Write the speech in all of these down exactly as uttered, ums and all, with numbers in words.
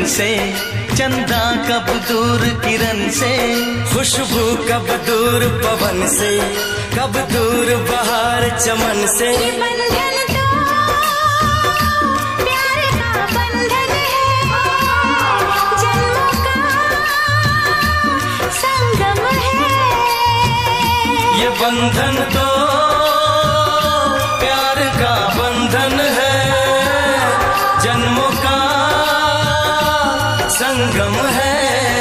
से, चंदा कब दूर किरण से, खुशबू कब दूर पवन से, कब दूर बहार चमन से। ये बंधन तो प्यार का बंधन है, जन्मों का संगम है। ये बंधन तो प्यार का बंधन है, जन्मों का संगम है।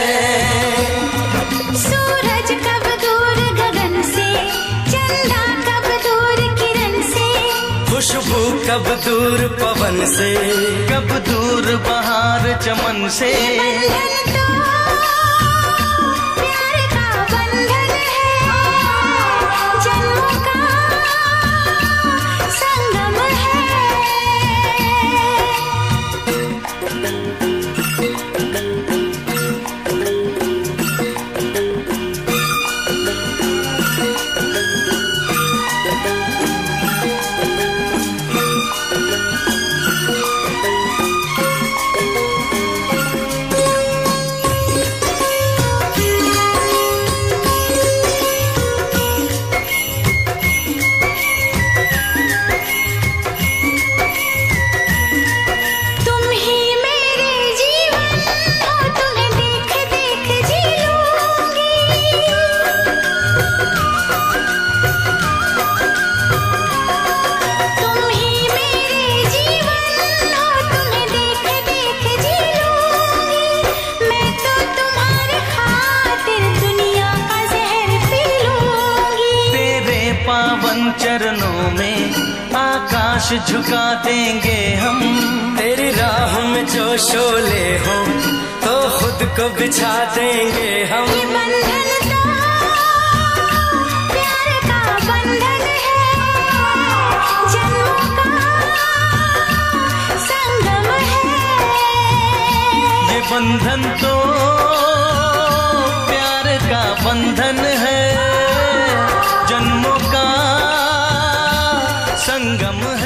सूरज कब दूर गगन से, चंदा कब दूर किरण से, खुशबू कब दूर पवन से, कब दूर बहार चमन से। बंधन तो प्यार का बंधन है, जन्मों का संगम है। तुम ही मेरे जीवन हो, तुम्हें देख देख जी लूंगी। तुम ही मेरे जीवन हो, तुम्हें देख देख जी लूंगी। मैं तो तुम्हारे खातिर दुनिया का जहर पी लूंगी। तेरे पावन चरणों में आकाश झुका देंगे हम, तेरी राह में जो शोले हो तो खुद को बिछा देंगे हम। ये बंधन तो प्यार का बंधन है, जन्मों का संगम है। ये बंधन तो प्यार का बंधन है, जन्मों का संगम